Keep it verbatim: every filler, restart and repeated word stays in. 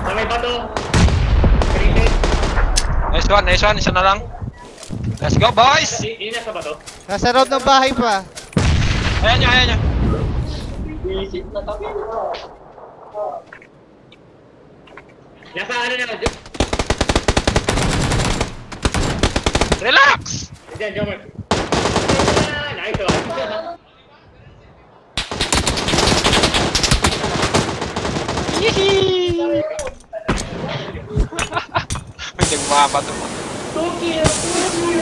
Sa may bato. Created. Nice one, nice one. Isa na lang. Let's go, boys! Yun nasa bato. Nasa loob ng bahay pa. Ayan nyo, ayan nyo. Visit na kami. Nasa ano na, Relax! Diyan, Jomer. Nice one. Hihi! May nagmabato. Two kills.